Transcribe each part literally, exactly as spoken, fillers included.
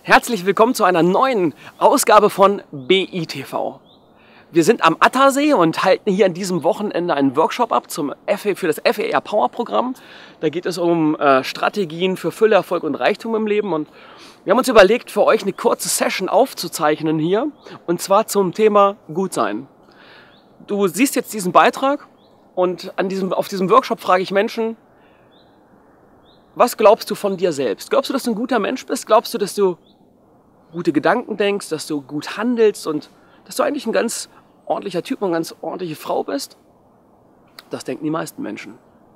Herzlich willkommen zu einer neuen Ausgabe von B I T V. Wir sind am Attersee und halten hier an diesem Wochenende einen Workshop ab zum F E, für das F E R Power Programm. Da geht es um äh, Strategien für Fülle, Erfolg und Reichtum im Leben. Und wir haben uns überlegt, für euch eine kurze Session aufzuzeichnen hier, und zwar zum Thema Gutsein. Du siehst jetzt diesen Beitrag und an diesem, auf diesem Workshop frage ich Menschen: Was glaubst du von dir selbst? Glaubst du, dass du ein guter Mensch bist? Glaubst du, dass du gute Gedanken denkst, dass du gut handelst und dass du eigentlich ein ganz ordentlicher Typ und eine ganz ordentliche Frau bist? Das denken die meisten Menschen.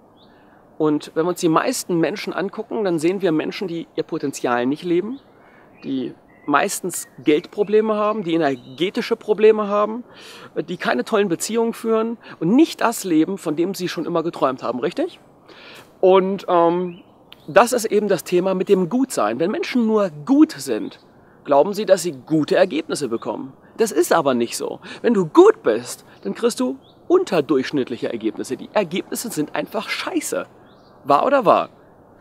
Und wenn wir uns die meisten Menschen angucken, dann sehen wir Menschen, die ihr Potenzial nicht leben, die meistens Geldprobleme haben, die energetische Probleme haben, die keine tollen Beziehungen führen und nicht das leben, von dem sie schon immer geträumt haben, richtig? Und ähm, das ist eben das Thema mit dem Gutsein. Wenn Menschen nur gut sind, glauben sie, dass sie gute Ergebnisse bekommen. Das ist aber nicht so. Wenn du gut bist, dann kriegst du unterdurchschnittliche Ergebnisse. Die Ergebnisse sind einfach scheiße. Wahr oder wahr?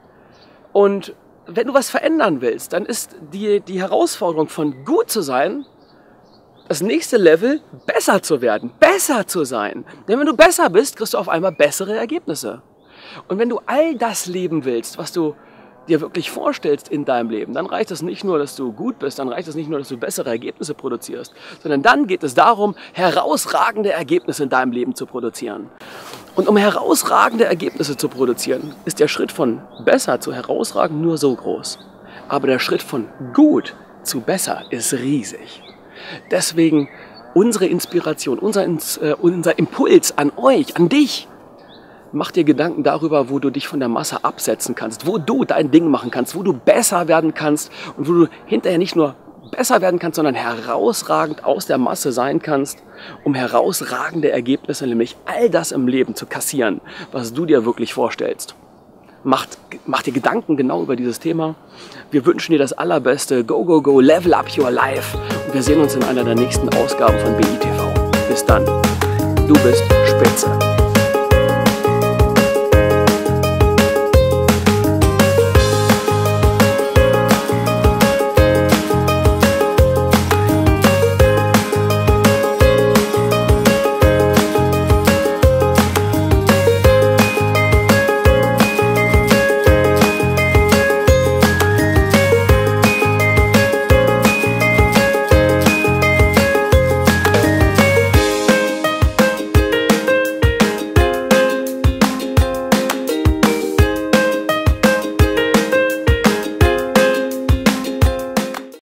Und wenn du was verändern willst, dann ist die, die Herausforderung von gut zu sein, das nächste Level, besser zu werden, besser zu sein. Denn wenn du besser bist, kriegst du auf einmal bessere Ergebnisse. Und wenn du all das leben willst, was du dir wirklich vorstellst in deinem Leben, dann reicht es nicht nur, dass du gut bist, dann reicht es nicht nur, dass du bessere Ergebnisse produzierst, sondern dann geht es darum, herausragende Ergebnisse in deinem Leben zu produzieren. Und um herausragende Ergebnisse zu produzieren, ist der Schritt von besser zu herausragend nur so groß. Aber der Schritt von gut zu besser ist riesig. Deswegen unsere Inspiration, unser, äh, unser Impuls an euch, an dich: Mach dir Gedanken darüber, wo du dich von der Masse absetzen kannst, wo du dein Ding machen kannst, wo du besser werden kannst und wo du hinterher nicht nur besser werden kannst, sondern herausragend aus der Masse sein kannst, um herausragende Ergebnisse, nämlich all das im Leben zu kassieren, was du dir wirklich vorstellst. Mach, mach dir Gedanken genau über dieses Thema. Wir wünschen dir das Allerbeste. Go, go, go, level up your life. Und wir sehen uns in einer der nächsten Ausgaben von B I T V. Bis dann. Du bist Spitze.